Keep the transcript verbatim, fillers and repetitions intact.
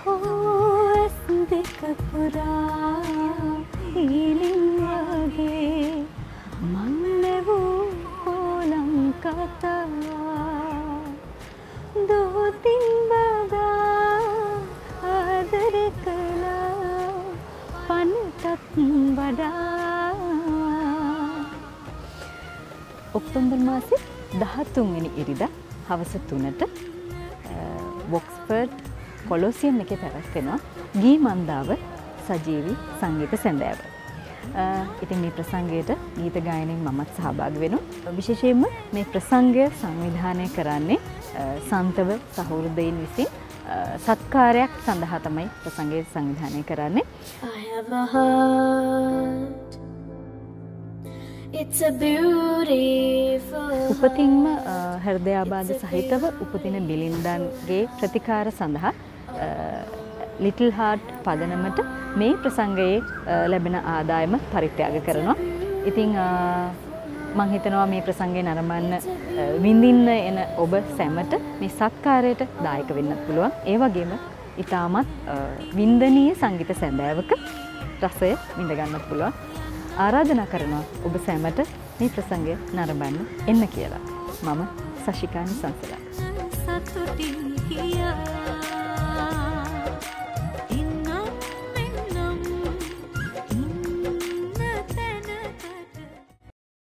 Hose දෙක පුරා ඊලින් වගේ මං ලැබූ හෝලං කතා දෝතින් බදා ආදර කළා පනතත් වඩා. ඔක්තෝබර් මාසේ දහතුන් වෙනි ඉරිදා හවස තුනට වොක්ස්ෆර්ඩ් කොලොසියම් එකේ පැවැත්වෙනවා ගී මන්දාව සජීවී සංගීත සැඳෑව. ඉතින් මේ ප්‍රසංගයට ගීත ගායනයෙන් මමත් සහභාගී වෙනවා. විශේෂයෙන්ම මේ ප්‍රසංගය සංවිධානය කරන්නේ සන්තව සහෘදයින් විසින් සත්කාරයක් සඳහා තමයි ප්‍රසංගය සංවිධානය කරන්නේ. I have a heart. It's a beautiful. උපතින්ම හෘදයාබාධ සහිතව උපදින බිලින්දන්ගේ ප්‍රතිකාර සඳහා ලිටල් හાર્ට් පදනමට මේ ප්‍රසංගයේ ලැබෙන ආදායම පරිත්‍යාග කරනවා. ඉතින් මම හිතනවා මේ ප්‍රසංගය නරඹන්න විඳින්න එන ඔබ සැමට මේ සත්කාරයට දායක වෙන්නත් පුළුවන්. ඒ වගේම ඊටමත් වින්දනීය සංගීත සැඳෑවක රසය විඳ ගන්නත් පුළුවන්. ආරාධනා කරනවා ඔබ සැමට මේ ප්‍රසංගය නරඹන්න එන්න කියලා. මම සශිකා නිසංසලා. සතුටින් කියා